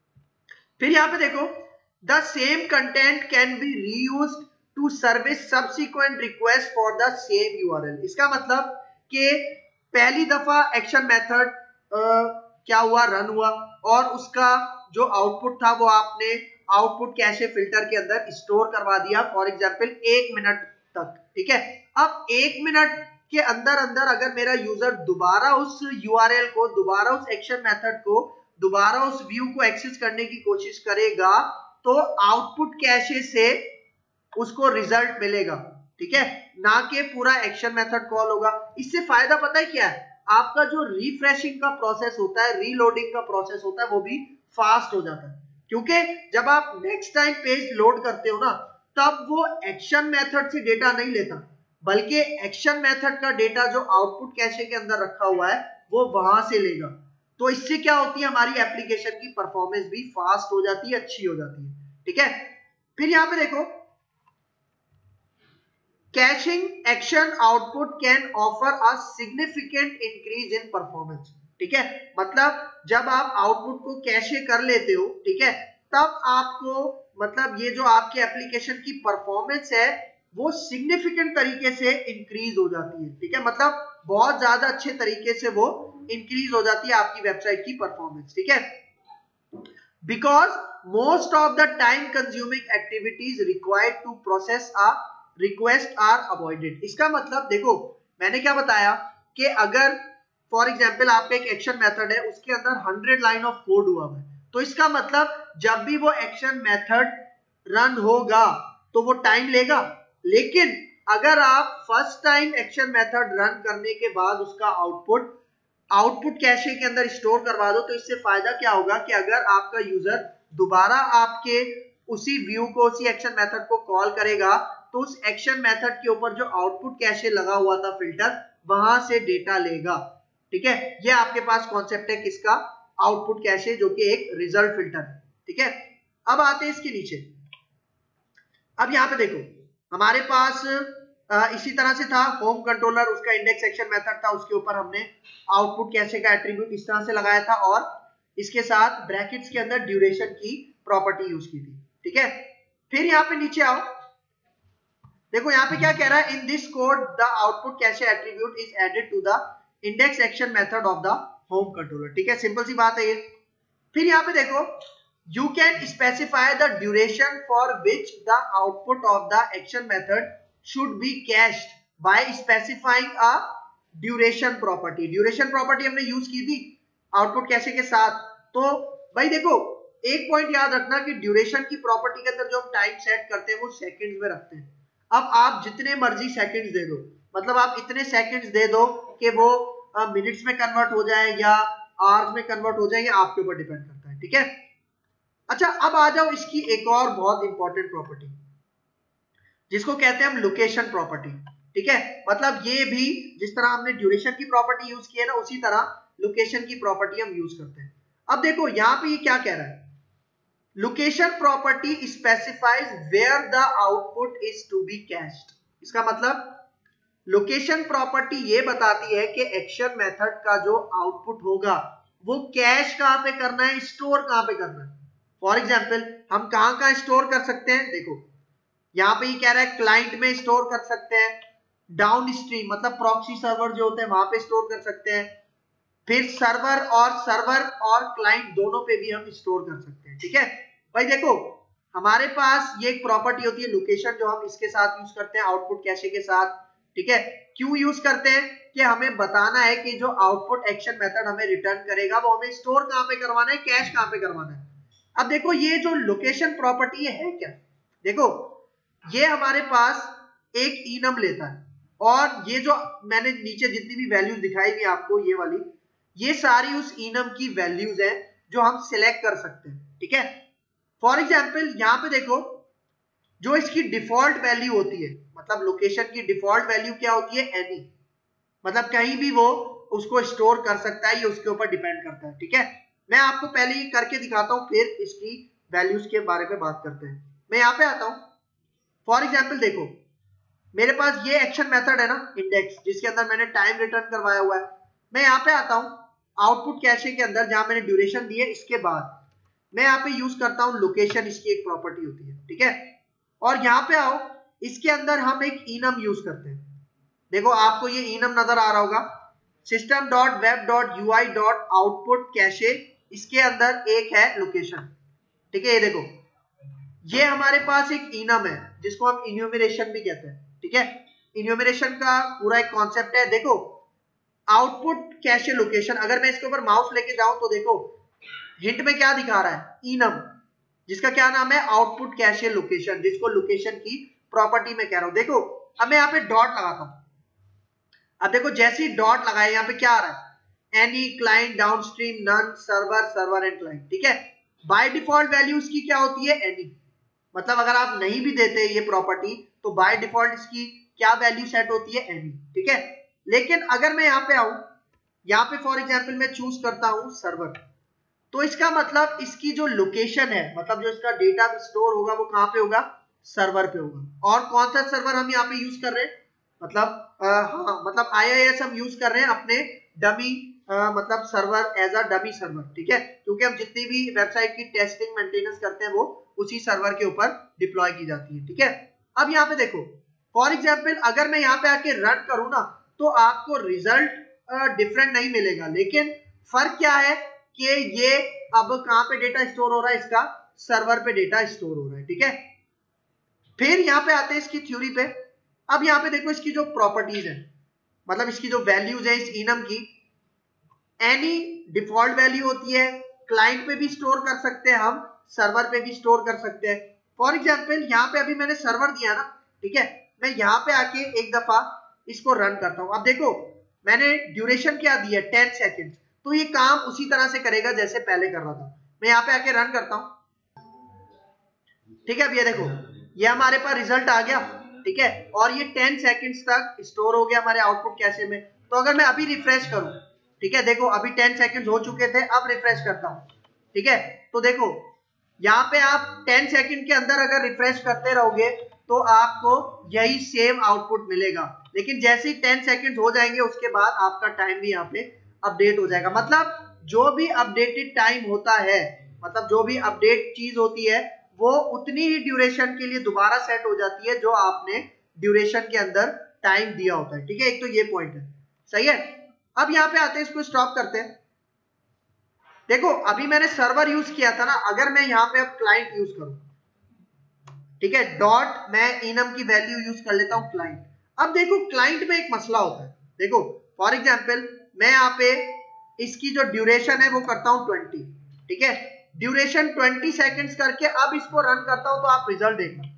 A: फिर यहाँ पे देखो, the same content can be reused to service subsequent request for the same URL। इसका मतलब कि पहली दफा एक्शन मेथड क्या हुआ, रन हुआ, और उसका जो आउटपुट था वो आपने आउटपुट कैशे फिल्टर के अंदर स्टोर करवा दिया, फॉर एग्जांपल 1 मिनट तक। ठीक है, अब 1 मिनट के अंदर अंदर अगर मेरा यूजर दोबारा उस URL को, दोबारा उस एक्शन मेथड को, दोबारा उस व्यू को एक्सेस करने की कोशिश करेगा तो आउटपुट कैशे से उसको रिजल्ट मिलेगा। ठीक है, ना कि पूरा एक्शन मेथड कॉल होगा। इससे फायदा पता है क्या है, आपका जो रिफ्रेशिंग का प्रोसेस होता है, रीलोडिंग का प्रोसेस होता है, वो भी फास्ट हो जाता है, क्योंकि जब आप नेक्स्ट टाइम पेज लोड करते हो ना, तब वो एक्शन मेथड से डेटा नहीं लेता, बल्कि एक्शन मेथड का डेटा जो आउटपुट कैशे के अंदर रखा हुआ है वो वहां से लेगा। तो इससे क्या होती है, हमारी एप्लीकेशन की परफॉर्मेंस भी फास्ट हो जाती है, अच्छी हो जाती है। ठीक है, फिर यहां पे देखो, caching action output can offer a significant increase in performance. ठीक है, मतलब जब आप आउटपुट को कैशे कर लेते हो, ठीक है, तब आपको, मतलब ये जो आपके एप्लीकेशन की परफॉर्मेंस है वो सिग्निफिकेंट तरीके से इंक्रीज हो जाती है। ठीक है, मतलब बहुत ज्यादा अच्छे तरीके से वो इंक्रीज हो जाती है आपकी वेबसाइट की परफॉर्मेंस। ठीक है, because most of the time consuming activities required to process a request are avoided. इसका मतलब देखो, मैंने क्या बताया कि अगर फॉर एग्जांपल आपका एक एक्शन मेथड है, उसके अंदर 100 लाइन ऑफ कोड हुआ है, तो इसका मतलब जब भी वो एक्शन मेथड रन होगा तो वो टाइम लेगा। लेकिन अगर आप first time action method run करने के बाद उसका आउटपुट कैशे के अंदर स्टोर करवा दो, तो इससे फायदा क्या होगा कि अगर आपका यूजर दोबारा आपके उसी व्यू को, उसी एक्शन मेथड को कॉल करेगा तो उस एक्शन मेथड के ऊपर जो आउटपुट कैशे लगा हुआ था फिल्टर, वहां से डेटा लेगा। ठीक है, ये आपके पास कॉन्सेप्ट है किसका, आउटपुट कैशे, जो कि एक रिजल्ट फिल्टर है। ठीक है, अब आते हैं इसके नीचे। अब यहाँ पे देखो, हमारे पास इसी तरह से था होम कंट्रोलर, उसका इंडेक्स एक्शन मेथड था, उसके ऊपर हमने आउटपुट कैशे का एट्रीब्यूट इस तरह से लगाया था और इसके साथ ब्रैकेट्स के अंदर ड्यूरेशन की प्रॉपर्टी यूज की थी। ठीक है, फिर यहाँ पे नीचे आओ, देखो यहाँ पे क्या कह रहा है, in this code the output cache attribute is added to the index action method of the home controller. ठीक है, सिंपल सी बात है ये। फिर यहाँ पे देखो, you can specify the duration for which the output of the action method should be cached by specifying a duration property। duration property हमने यूज की थी आउटपुट कैशे के साथ। तो भाई देखो, एक पॉइंट याद रखना कि ड्यूरेशन की प्रॉपर्टी के अंदर जो हम टाइम सेट करते हैं वो सेकंड्स में रखते हैं। अब आप जितने मर्जी सेकंड्स दे दो, मतलब आप इतने सेकंड्स दे दो कि वो मिनट्स में कन्वर्ट हो जाए या आवर्स में कन्वर्ट हो जाए, ये आपके ऊपर डिपेंड करता है। ठीक है, अच्छा अब आ जाओ इसकी एक और बहुत इंपॉर्टेंट प्रॉपर्टी, जिसको कहते हैं हम लोकेशन प्रॉपर्टी। ठीक है, मतलब ये भी जिस तरह हमने ड्यूरेशन की प्रॉपर्टी यूज की है ना, उसी तरह लोकेशन की प्रॉपर्टी हम यूज करते हैं। अब देखो यहाँ पे ये क्या कह रहा है, location property specifies where the output is to be cached. इसका मतलब लोकेशन प्रॉपर्टी ये बताती है कि एक्शन मेथड का जो आउटपुट होगा वो कैश कहां पे करना है, स्टोर कहां पे करना है। फॉर एग्जाम्पल हम कहां स्टोर कर सकते हैं, देखो यहाँ पे ये कह रहा है क्लाइंट में स्टोर कर सकते हैं, डाउन स्ट्रीम मतलब प्रॉक्सी सर्वर जो होते हैं वहां पे स्टोर कर सकते हैं, फिर सर्वर और क्लाइंट दोनों पे भी हम स्टोर कर सकते हैं। ठीक है भाई, देखो हमारे पास ये एक प्रॉपर्टी होती है लोकेशन, जो हम इसके साथ यूज करते हैं आउटपुट कैशे के साथ। ठीक है, क्यों यूज करते हैं कि हमें बताना है कि जो आउटपुट एक्शन मेथड हमें रिटर्न करेगा वो हमें स्टोर कहां पे करवाना है, कैश कहां पे करवाना है। अब देखो ये जो लोकेशन प्रॉपर्टी है क्या, देखो ये हमारे पास एक इनम लेता है, और ये जो मैंने नीचे जितनी भी वैल्यूज दिखाई थी आपको ये वाली, ये सारी उस इनम की वैल्यूज है जो हम सिलेक्ट कर सकते हैं। ठीक है, फॉर एग्जाम्पल यहाँ पे देखो जो इसकी डिफॉल्ट वैल्यू होती है, मतलब लोकेशन की डिफॉल्ट वैल्यू क्या होती है, एनी, मतलब कहीं भी वो उसको स्टोर कर सकता है, ये उसके ऊपर डिपेंड करता है। ठीक है, मैं आपको पहले ही करके दिखाता हूं, फिर इसकी वैल्यूज के बारे में बात करते हैं। मैं यहाँ पे आता हूं, फॉर एग्जाम्पल देखो मेरे पास ये एक्शन मेथड है ना इंडेक्स, जिसके अंदर मैंने टाइम रिटर्न करवाया हुआ है। मैं यहाँ पे आता हूँ आउटपुट कैशे के अंदर, जहां मैंने ड्यूरेशन दी है, इसके बाद मैं यहाँ पे यूज करता हूँ लोकेशन, इसकी एक प्रॉपर्टी होती है। ठीक है, और यहाँ पे आओ, इसके अंदर हम एक इनम यूज करते हैं। देखो आपको ये इनम नजर आ रहा होगा, system.web.ui.output कैशे, इसके अंदर एक है लोकेशन। ठीक है, ये देखो ये हमारे पास एक इनम है जिसको हम इन्यूमरेशन भी कहते हैं। ठीक है, इन्यूमरेशन का पूरा एक कॉन्सेप्ट है। देखो आउटपुट कैशे लोकेशन, अगर मैं इसके ऊपर माउस लेके जाऊं तो देखो हिंट में क्या दिखा रहा है, इनम, जिसका क्या नाम है, आउटपुट कैशे लोकेशन, जिसको लोकेशन की प्रॉपर्टी में कह रहा हूं। देखो अब मैं यहाँ पे डॉट लगाता हूं, अब देखो जैसे ही डॉट लगाए यहाँ पे क्या आ रहा है, any client downstream none server and client. ठीक है, बाय डिफॉल्ट वैल्यू इसकी क्या होती है, एनी, मतलब अगर आप नहीं भी देते ये प्रॉपर्टी तो बाय डिफॉल्ट इसकी क्या वैल्यू सेट होती है, एनी। ठीक है, लेकिन अगर मैं यहाँ पे आऊं, यहाँ पे फॉर एग्जांपल मैं चूज करता हूं सर्वर, तो इसका मतलब इसकी जो लोकेशन है, मतलब जो इसका डेटा स्टोर होगा वो कहां पे होगा, सर्वर पे होगा। और कौन सा सर्वर हम यहाँ पे यूज कर रहे हैं, मतलब हाँ मतलब IIS हम यूज कर रहे हैं अपने डमी मतलब server, as a dummy server. ठीक है, क्योंकि हम जितनी भी वेबसाइट की टेस्टिंग मेंटेनेंस करते हैं वो उसी सर्वर के ऊपर डिप्लॉय की जाती है। ठीक है, अब यहाँ पे देखो फॉर एग्जाम्पल अगर मैं यहाँ पे आके रन करूँ ना, तो आपको रिजल्ट डिफरेंट नहीं मिलेगा, लेकिन फर्क क्या है कि ये अब कहां पे डेटा स्टोर हो रहा है, इसका सर्वर पे डेटा स्टोर हो रहा है। ठीक है, फिर यहाँ पे आते हैं इसकी थ्योरी पे। अब यहाँ पे देखो इसकी जो प्रॉपर्टीज है, मतलब इसकी जो वैल्यूज है इस इनम की, एनी डिफॉल्ट वैल्यू होती है, क्लाइंट पे भी स्टोर कर सकते हैं हम, सर्वर पे भी स्टोर कर सकते हैं। फॉर एग्जाम्पल यहाँ पे अभी मैंने सर्वर दिया ना, ठीक है, मैं यहाँ पे आके एक दफा इसको रन करता हूँ। अब देखो मैंने ड्यूरेशन क्या दी है, 10 सेकेंड, तो ये काम उसी तरह से करेगा जैसे पहले कर रहा था। मैं यहाँ पे आके रन करता हूँ, ठीक है, अब ये देखो ये हमारे पास रिजल्ट आ गया। ठीक है, और ये 10 सेकंड्स तक स्टोर हो गया हमारे आउटपुट कैशे में। तो अगर मैं अभी रिफ्रेश करूं, ठीक है, देखो अभी 10 सेकंड्स हो चुके थे, अब रिफ्रेश करता हूं। ठीक है, तो देखो यहाँ पे आप 10 सेकंड के अंदर अगर रिफ्रेश करते रहोगे तो आपको यही सेम आउटपुट मिलेगा, लेकिन जैसे ही 10 सेकंड हो जाएंगे उसके बाद आपका टाइम भी यहाँ पे अपडेट हो जाएगा। मतलब जो भी अपडेटेड टाइम होता है, मतलब जो भी अपडेट चीज होती है वो उतनी ही ड्यूरेशन के लिए दोबारा सेट हो जाती है जो आपने ड्यूरेशन के अंदर टाइम दिया होता है। ठीक है, एक तो ये पॉइंट है, सही है। अब यहाँ पे आते हैं, इसको स्टॉप करते हैं। देखो अभी मैंने सर्वर यूज किया था ना, अगर मैं यहाँ पे अब क्लाइंट यूज करूं, ठीक है, डॉट मैं इनम की वैल्यू यूज कर लेता हूं क्लाइंट। अब देखो क्लाइंट में एक मसला होता है, देखो फॉर एग्जाम्पल मैं यहाँ पे इसकी जो ड्यूरेशन है वो करता हूं 20, ठीक है, ड्यूरेशन 20 सेकेंड्स करके अब इसको रन करता हूं, तो आप रिजल्ट देखना।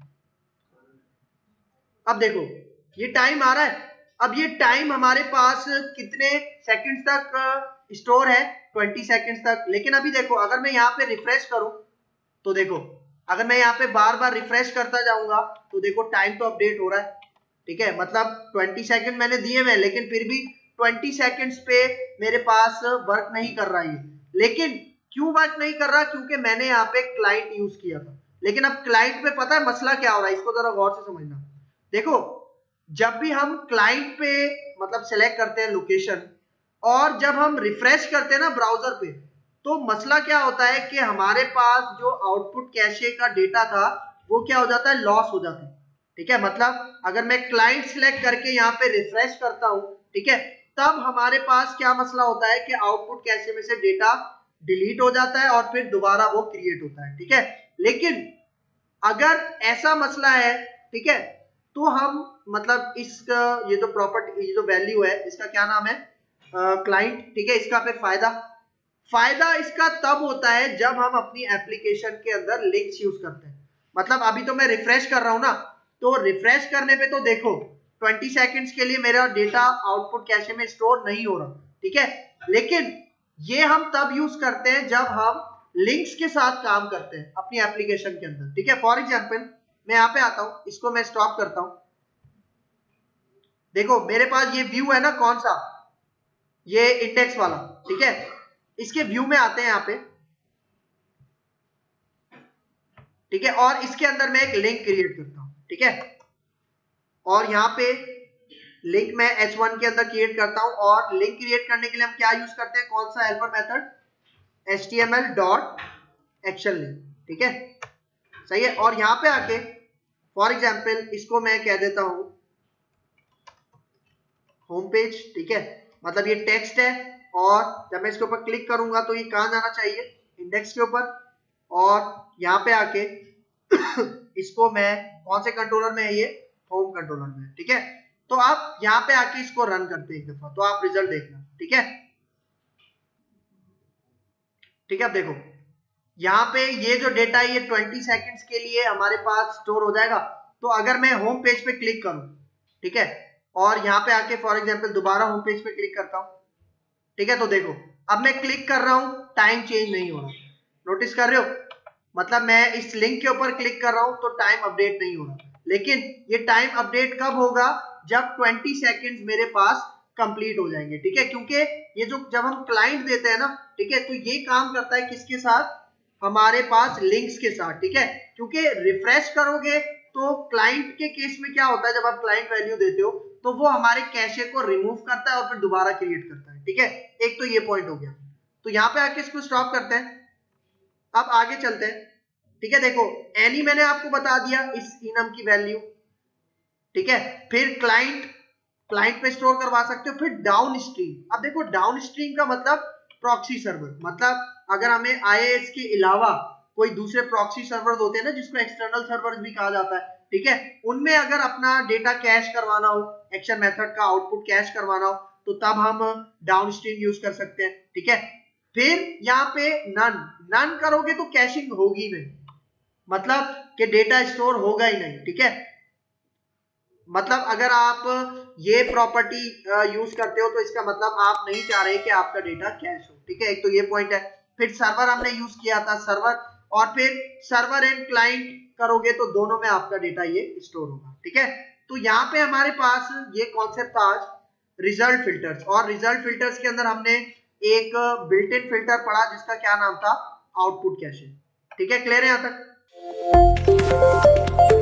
A: अब देखो ये टाइम आ रहा है, अब ये टाइम हमारे पास कितने सेकंड्स तक स्टोर है, 20 सेकंड्स तक। लेकिन अभी देखो अगर मैं यहाँ पे रिफ्रेश करूं, तो देखो अगर मैं यहाँ पे बार बार रिफ्रेश करता जाऊंगा तो देखो टाइम तो अपडेट हो रहा है। ठीक है, मतलब 20 सेकंड मैंने दिए हुए, लेकिन फिर भी 20 सेकंड्स पे मेरे पास वर्क नहीं कर रहा है। लेकिन क्यों वर्क नहीं कर रहा, क्योंकि मैंने यहाँ पे क्लाइंट यूज किया था। लेकिन अब क्लाइंट पे पता है मसला क्या हो रहा है, इसको जरा गौर से समझना। देखो जब भी हम क्लाइंट पे मतलब सेलेक्ट करते हैं लोकेशन, और जब हम रिफ्रेश करते हैं ना ब्राउजर पे, तो मसला क्या होता है कि हमारे पास जो आउटपुट कैशे का डेटा था वो क्या हो जाता है, लॉस हो जाता है। ठीक है, मतलब अगर मैं क्लाइंट सिलेक्ट करके यहाँ पे रिफ्रेश करता हूँ, ठीक है, तब हमारे पास क्या मसला होता है कि आउटपुट कैशे में से डेटा डिलीट हो जाता है और फिर दोबारा वो क्रिएट होता है, ठीक है। लेकिन अगर ऐसा मसला है, ठीक है, तो हम मतलब इसका ये जो प्रॉपर्टी, ये जो वैल्यू है, इसका क्या नाम है, क्लाइंट, ठीक है। इसका फिर फायदा इसका तब होता है जब हम अपनी एप्लीकेशन के अंदर लिंक्स यूज करते हैं। मतलब अभी तो मैं रिफ्रेश कर रहा हूं ना, तो रिफ्रेश करने पे तो देखो 20 सेकंड्स के लिए मेरा डेटा आउटपुट कैशे में स्टोर नहीं हो रहा, ठीक है। लेकिन ये हम तब यूज करते हैं जब हम लिंक्स के साथ काम करते हैं अपनी एप्लीकेशन के अंदर, ठीक है। फॉर एग्जांपल मैं यहाँ पे आता हूं, इसको मैं स्टॉप करता हूं। देखो मेरे पास ये व्यू है ना, कौन सा, ये इंडेक्स वाला, ठीक है। इसके व्यू में आते हैं यहाँ पे, ठीक है, और इसके अंदर मैं एक लिंक क्रिएट करता हूं, ठीक है। और यहाँ पे लिंक मैं h1 के अंदर क्रिएट करता हूं, और लिंक क्रिएट करने के लिए हम क्या यूज करते हैं, कौन सा हेल्पर मेथड, html.action link, ठीक है, सही है। और यहाँ पे आके फॉर एग्जाम्पल इसको मैं कह देता हूं होम पेज, ठीक है, मतलब ये टेक्स्ट है, और जब मैं इसके ऊपर क्लिक करूंगा तो ये कहां जाना चाहिए, इंडेक्स के ऊपर। और यहाँ पे आके इसको मैं कौन से कंट्रोलर में है, ये होम कंट्रोलर में, ठीक है। तो आप यहाँ पे आके इसको रन करते हैं एक दफा, तो आप रिजल्ट देखना, ठीक है। ठीक है, अब देखो यहाँ पे ये जो डेटा है ये 20 सेकंड्स के लिए हमारे पास स्टोर हो जाएगा। तो अगर मैं होम पेज पे क्लिक करूं, ठीक है, और यहाँ पे आके फॉर एग्जांपल दोबारा होम पेज पे क्लिक करता हूं, ठीक है, तो देखो अब मैं क्लिक कर रहा हूं, टाइम चेंज नहीं हो रहा, नोटिस कर रहे हो, मतलब मैं इस लिंक के ऊपर क्लिक कर रहा हूं तो टाइम अपडेट नहीं हो रहा। लेकिन ये टाइम अपडेट कब होगा, जब 20 सेकंड्स मेरे पास कंप्लीट हो जाएंगे, ठीक है। क्योंकि ये जो जब हम क्लाइंट देते हैं ना, ठीक है, तो ये काम करता है किसके साथ, हमारे पास लिंक्स के साथ, ठीक है। क्योंकि रिफ्रेश करोगे तो क्लाइंट के केस में क्या होता है, जब आप क्लाइंट वैल्यू देते हो तो वो हमारे कैशे को रिमूव करता है और फिर दोबारा क्रिएट करता है, ठीक है। एक तो ये पॉइंट हो गया, तो यहाँ पे आके इसको स्टॉप करते हैं। अब आगे चलते हैं, ठीक है। देखो एनी मैंने आपको बता दिया इस इनम की वैल्यू, ठीक है। फिर क्लाइंट पे स्टोर करवा सकते हो। फिर डाउन स्ट्रीम, अब देखो डाउन स्ट्रीम का मतलब प्रॉक्सी सर्वर, मतलब अगर हमें IIS के अलावा कोई दूसरे प्रॉक्सी सर्वर होते हैं ना, जिसको एक्सटर्नल सर्वर भी कहा जाता है, ठीक है, उनमें अगर अपना डेटा कैश करवाना हो, एक्शन मेथड का आउटपुट कैश करवाना हो, तो तब हम डाउन स्ट्रीम यूज कर सकते हैं, ठीक है। फिर यहाँ पे नन करोगे तो कैशिंग होगी नहीं, मतलब कि डेटा स्टोर होगा ही नहीं, ठीक है। मतलब अगर आप ये प्रॉपर्टी यूज करते हो तो इसका मतलब आप नहीं चाह रहे कि आपका डेटा कैश हो, ठीक है। एक तो ये पॉइंट है। फिर सर्वर हमने यूज किया था, सर्वर, और फिर सर्वर एंड क्लाइंट करोगे तो दोनों में आपका डेटा ये स्टोर होगा, ठीक है। तो यहाँ पे हमारे पास ये कॉन्सेप्ट था आज रिजल्ट फिल्टर्स, और रिजल्ट फिल्टर्स के अंदर हमने एक बिल्ट इन फिल्टर पढ़ा जिसका क्या नाम था, आउटपुट कैशे, ठीक है। क्लियर है यहाँ तक?